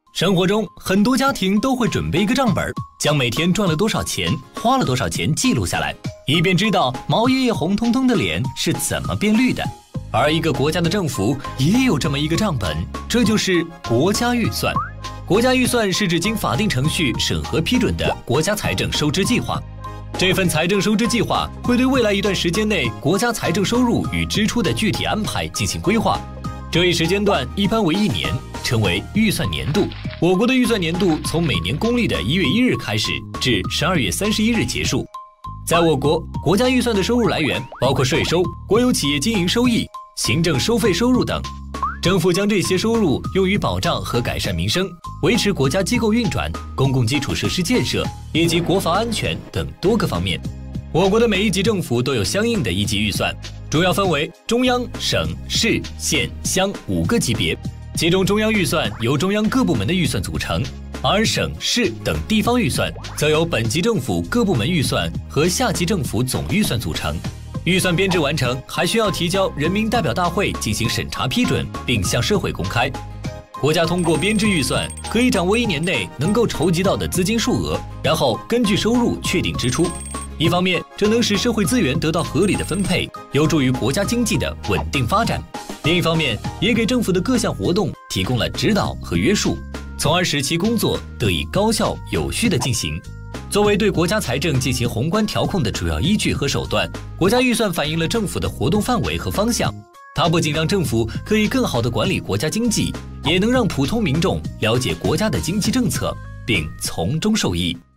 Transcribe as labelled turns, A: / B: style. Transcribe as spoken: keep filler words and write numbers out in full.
A: 生活中，很多家庭都会准备一个账本，将每天赚了多少钱、花了多少钱记录下来，以便知道毛爷爷红彤彤的脸是怎么变绿的。而一个国家的政府也有这么一个账本，这就是国家预算。国家预算是指经法定程序审核批准的国家财政收支计划。这份财政收支计划会对未来一段时间内国家财政收入与支出的具体安排进行规划。这一时间段一般为一年，称为预算年度。我国的预算年度从每年公历的一月一日开始，至十二月三十一日结束。在我国，国家预算的收入来源包括税收、国有企业经营收益、行政收费收入等。政府将这些收入用于保障和改善民生，维持国家机构运转、公共基础设施建设以及国防安全等多个方面。我国的每一级政府都有相应的一级预算，主要分为中央、省、市、县、乡五个级别。其中中央预算由中央各部门的预算组成，而省、市等地方预算则由本级政府各部门预算和下级政府总预算组成。预算编制完成，还需要提交人民代表大会进行审查批准，并向社会公开。国家通过编制预算，可以掌握一年内能够筹集到的资金数额，然后根据收入确定支出。一方面，这能使社会资源得到合理的分配，有助于国家经济的稳定发展；另一方面，也给政府的各项活动提供了指导和约束，从而使其工作得以高效有序地进行。作为对国家财政进行宏观调控的主要依据和手段，国家预算反映了政府的活动范围和方向。它不仅让政府可以更好地管理国家经济，也能让普通民众了解国家的经济政策，并从中受益。